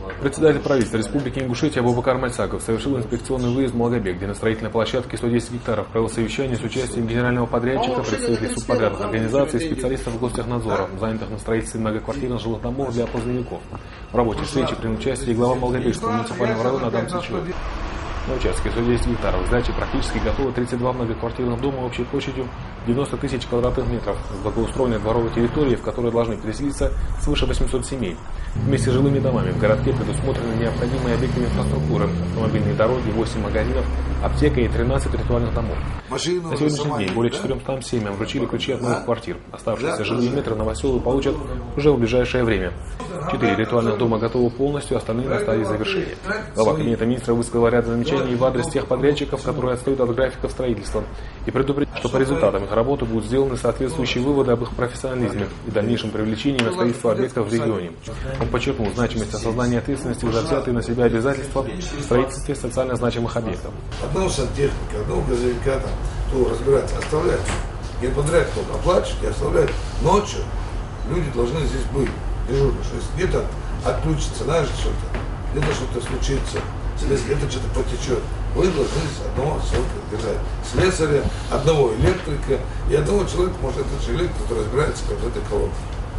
Председатель правительства Республики Ингушетия Абубакар Мальсаков совершил инспекционный выезд в Малгобек, где на строительной площадке 110 гектаров провел совещание с участием генерального подрядчика, представителей субподрядных организаций и специалистов гостехнадзора, занятых на строительстве многоквартирных жилых домов для поздновиков. В работе встречи принял участие глава Малгобекского муниципального района Адам Сычев. На участке 110 гектаров сдачи практически готовы 32 многоквартирных дома общей площадью 90 тысяч квадратных метров с благоустроенной дворовой территорией, в которой должны переселиться свыше 800 семей. Вместе с жилыми домами в городке предусмотрены необходимые объекты инфраструктуры, автомобильные дороги, 8 магазинов, аптека и 13 ритуальных домов. На сегодняшний день более 400 семьям вручили ключи от новых квартир. Оставшиеся жилые метры новоселы получат уже в ближайшее время. 4 ритуальных дома готовы полностью, остальные на стадии завершения. Глава кабинета министра высказал ряд замечаний в адрес тех подрядчиков, которые отстают от графиков строительства, и предупредил, что по результатам их работы будут сделаны соответствующие выводы об их профессионализме и дальнейшем привлечении на строительство объектов в регионе. Он подчеркнул значимость осознания ответственности за взятые на себя обязательства в строительстве социально значимых объектов. Одного сантехника, одного газовика, кто разбирается, оставляет. Генподряд только оплачивает и оставляет. Ночью люди должны здесь быть дежурно, что если где-то отключится, знаешь, что-то, где-то что-то случится, если где-то что-то потечет, вы должны одного человека держать. Слесаря, одного электрика и одного человека, может, этот же электрик, который разбирается как в этой колонке.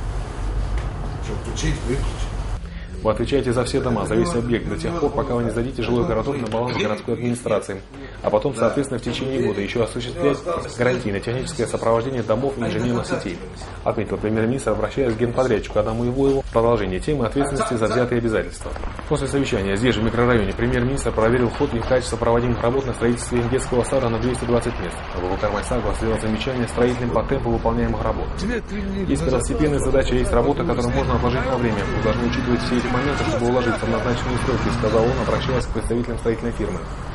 Чтобы включить, выключить. Вы отвечаете за все дома, за весь объект до тех пор, пока вы не сдадите жилой городок на баланс городской администрации, а потом, соответственно, в течение года еще осуществлять гарантийное техническое сопровождение домов и инженерных сетей, отметил премьер-министр, обращаясь к генподрядчику Адаму Ивоеву в продолжение темы ответственности за взятые обязательства. После совещания здесь же, в микрорайоне, премьер-министр проверил ход и качество проводимых работ на строительстве детского сада на 220 мест. Абубакар Мальсаков сделал замечание строительным по темпу выполняемых работ. Есть первостепенная задача, есть работа, которую можно отложить во время. Вы должны учитывать все эти моменты, чтобы уложиться в назначенные сроки, сказал он, обращаясь к представителям строительной фирмы.